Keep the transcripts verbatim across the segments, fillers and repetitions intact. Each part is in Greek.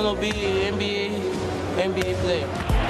want to be N B A, N B A player.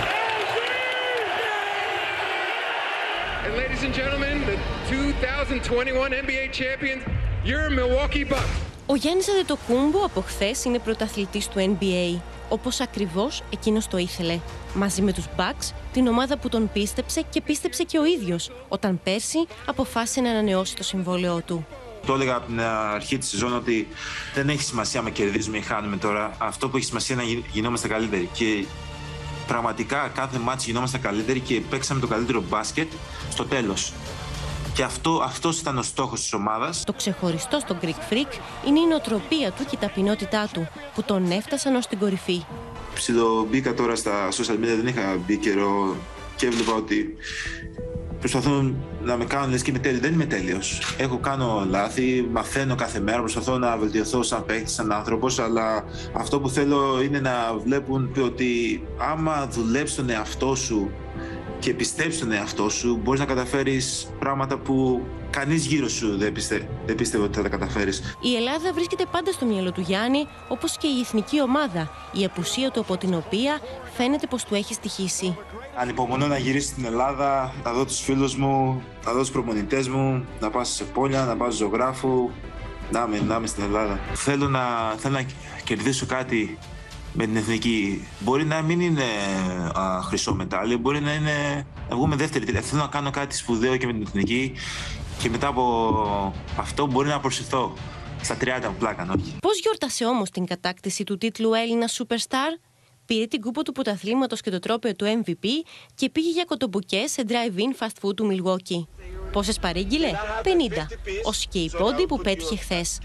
And ladies and gentlemen, the twenty twenty-one N B A champions, your Milwaukee Bucks. Ο Γιάννης Αντετοκούνμπο από χθες είναι πρωταθλητής του N B A, όπως ακριβώς εκείνος το ήθελε. Μαζί με τους Bucks, την ομάδα που τον πίστεψε και πίστεψε και ο ίδιος, όταν πέρσι αποφάσισε να ανανεώσει το συμβόλαιό του. Το έλεγα από την αρχή της σεζόν ότι δεν έχει σημασία αν κερδίζουμε ή χάνουμε τώρα. Αυτό που έχει σημασία είναι να γινόμαστε καλύτεροι. Και πραγματικά κάθε μάτς γινόμαστε καλύτεροι και παίξαμε το καλύτερο μπάσκετ στο τέλος. Και αυτό, αυτός ήταν ο στόχος της ομάδας. Το ξεχωριστό στο Greek Freak είναι η νοοτροπία του και η ταπεινότητά του, που τον έφτασαν ως την κορυφή. Ψιλομπήκα τώρα στα social media, δεν είχα μπει καιρό και έβλεπα ότι προσπαθούν να με κάνουν λες και είμαι τέλειος. Δεν είμαι τέλειος. Έχω κάνω λάθη, μαθαίνω κάθε μέρα, προσπαθώ να βελτιωθώ σαν παίκτης, σαν άνθρωπος, αλλά αυτό που θέλω είναι να βλέπουν ότι άμα δουλέψεις τον εαυτό σου και πιστέψεις τον εαυτό σου, μπορείς να καταφέρεις πράγματα που κανείς γύρω σου δεν, πιστε... δεν πίστευε ότι θα τα καταφέρεις. Η Ελλάδα βρίσκεται πάντα στο μυαλό του Γιάννη, όπως και η εθνική ομάδα, η απουσία του από την οποία φαίνεται πως του έχει στοιχήσει. Ανυπομονώ να γυρίσω στην Ελλάδα, να δω τους φίλους μου, να δω τους προπονητές μου, να πάω σε πόλια, να πάω ζωγράφου, να είμαι, να είμαι στην Ελλάδα. Θέλω να, θέλω να κερδίσω κάτι με την εθνική. Μπορεί να μην είναι α, χρυσό μετάλλιο, μπορεί να είναι να βγούμε δεύτερη τρίτη. Θέλω να κάνω κάτι σπουδαίο και με την εθνική και μετά από αυτό μπορεί να προσθεθώ στα τριάντα μου, πλάκα, όχι. Πώς γιόρτασε όμως την κατάκτηση του τίτλου Έλληνα Superstar? Πήρε την κούπα του πρωταθλήματος και το τρόπαιο του M V P και πήγε για κοτομπουκές σε drive-in fast food του Milwaukee. Πόσες παρήγγειλε? πενήντα. Όσοι και οι πόντοι που πέτυχε χθες.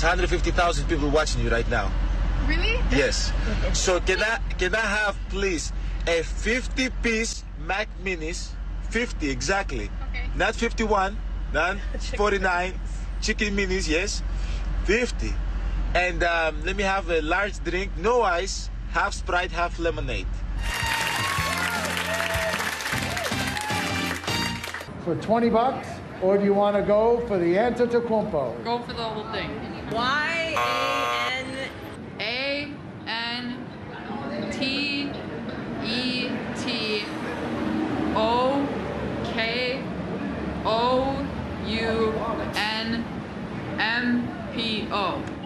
Really? Yes. So can I can I have please a fifty piece Mac Minis, fifty exactly. Okay. Not fifty-one, not forty-nine. Chicken Minis, yes. fifty. And um, let me have a large drink, no ice, half Sprite, half lemonade. For twenty bucks, or do you want to go for the Antetokounmpo? Go for the whole thing. Y A N A N T E T O K O U N M P O.